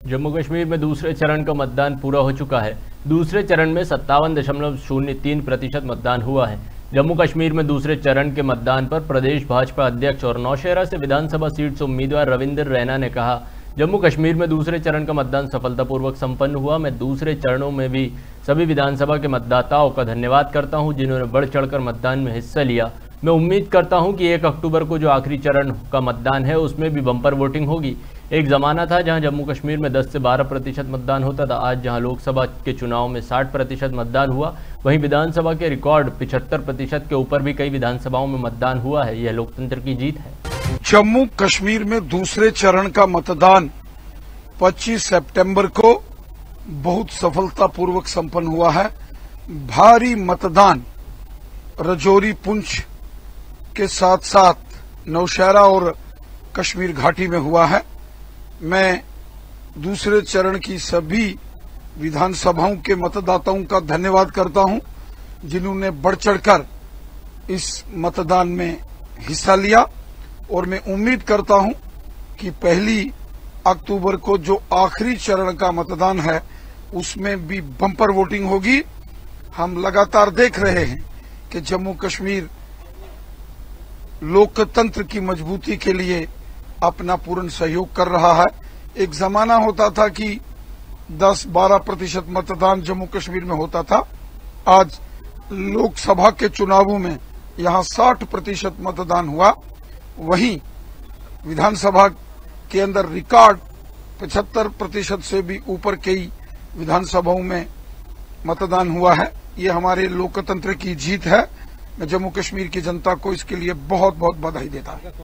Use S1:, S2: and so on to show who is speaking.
S1: जम्मू कश्मीर में दूसरे चरण का मतदान पूरा हो चुका है। दूसरे चरण में 57.03% मतदान हुआ है। जम्मू कश्मीर में दूसरे चरण के मतदान पर प्रदेश भाजपा अध्यक्ष और नौशहरा से विधानसभा सीट से उम्मीदवार रविंदर रैना ने कहा, जम्मू कश्मीर में दूसरे चरण का मतदान सफलतापूर्वक संपन्न हुआ। मैं दूसरे चरणों में भी सभी विधानसभा के मतदाताओं का धन्यवाद करता हूं, जिन्होंने बढ़ चढ़कर मतदान में हिस्सा लिया। मैं उम्मीद करता हूं कि 1 अक्टूबर को जो आखिरी चरण का मतदान है उसमें भी बम्पर वोटिंग होगी। एक ज़माना था जहां जम्मू कश्मीर में 10 से 12% मतदान होता था। आज जहां लोकसभा के चुनाव में 60% मतदान हुआ, वहीं विधानसभा के रिकॉर्ड 75% के ऊपर भी कई विधानसभाओं में मतदान हुआ है। यह लोकतंत्र की जीत है।
S2: जम्मू कश्मीर में दूसरे चरण का मतदान 25 सितंबर को बहुत सफलतापूर्वक संपन्न हुआ है। भारी मतदान राजौरी, पुंछ के साथ साथ नौशहरा और कश्मीर घाटी में हुआ है। मैं दूसरे चरण की सभी विधानसभाओं के मतदाताओं का धन्यवाद करता हूं, जिन्होंने बढ़ चढ़कर इस मतदान में हिस्सा लिया, और मैं उम्मीद करता हूं कि 1 अक्टूबर को जो आखिरी चरण का मतदान है उसमें भी बम्पर वोटिंग होगी। हम लगातार देख रहे हैं कि जम्मू कश्मीर लोकतंत्र की मजबूती के लिए अपना पूर्ण सहयोग कर रहा है। एक जमाना होता था कि 10-12% मतदान जम्मू कश्मीर में होता था। आज लोकसभा के चुनावों में यहां 60% मतदान हुआ। वहीं विधानसभा के अंदर रिकॉर्ड 75% से भी ऊपर कई विधानसभाओं में मतदान हुआ है। ये हमारे लोकतंत्र की जीत है। मैं जम्मू कश्मीर की जनता को इसके लिए बहुत बहुत बधाई देता हूं।